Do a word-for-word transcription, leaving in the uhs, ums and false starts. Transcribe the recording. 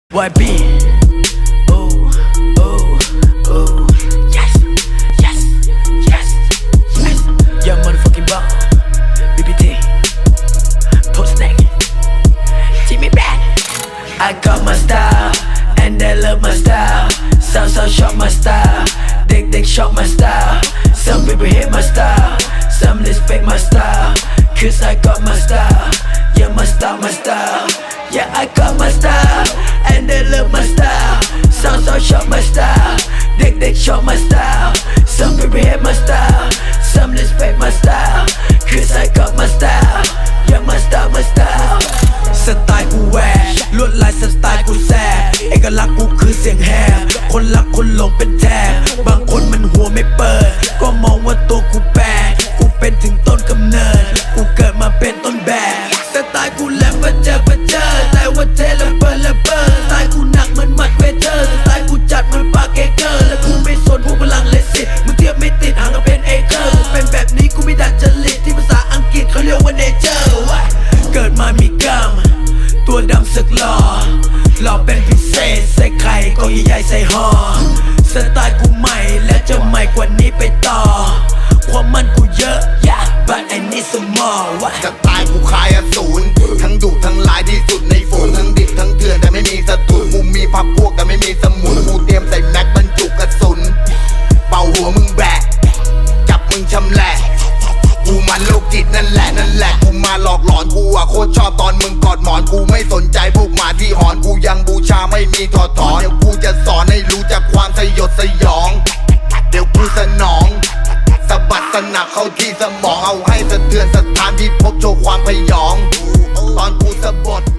วาย บี โอ้โอ้โอ้ yes yes yes yes young motherfucking ball บี บี ที post neck Jimmy back I got my style and they love my style some so short my style they they short my style some people hate my style some respect my style cause I got my style yeah my style my style yeah I got my style and they love my style some so short my style they they short my style some people hate my style some respect my style cause I got my style yeah my style my style สไตล์กูแหวกลวดลายสไตล์กูแซ่เอกลักษณ์กูคือเสียงแหบคนรักคนหลงเป็นแทบบางคนมันหัวไม่เปิดก็มองว่าตัวกูแปลกกูเป็นถึงต้นกำเนิดกูเกิดมาเป็นต้นแบบสไตล์กูแหลมประเจอประเจอแต่ว่าเทละเปิดละเปิดสไตล์กูหนักเหมือนมัดเวเทอร์สไตล์กูจัดเหมือนปาเกเกอร์และกูไม่สนผู้พลังเลสิตมึงเทียบไม่ติดห่างกันเป็นเอเกอร์กูเป็นแบบนี้กูไม่ดัดจริตที่ภาษาอังกฤษเขาเรียกว่าเนเจอร์เกิดมามีกล้ามตัวดำสึกหล่อหล่อเป็นพิเศษใส่ไข่กองใหญ่ๆใส่ห่อสไตล์กูใหม่และจะใหม่กว่านี้ไปต่อความมันกูเยอะ yeah but I need some more สไตล์กูคล้ายอสูรทั้งดุทั้งลายที่สุดในฝูงทั้งดิบทั้งเถื่อนแต่ไม่มีศัตรูกูมีพักพวกแต่ไม่มีสมุนกูเตรียมใส่แม็กบรรจุกระสุนเป่าหัวมึงแบกจับมึงชำแหละกูมันโรคจิตนั่นแหละนั่นแหละกูมาหลอกหลอนกูอะโคตรชอบตอนมึงกอดหมอนกูไม่สนใจพวกหมาที่หอนกูยังบูชาไม่มีถอดถอนเดี๋ยวกูจะสอนให้รู้จักความสยดสยองเดี๋ยวกูสนองสะบัดสนับเข้าที่สมองเอาให้สะเทือนสถานที่พบโชว์ความพยองตอนกูสะบด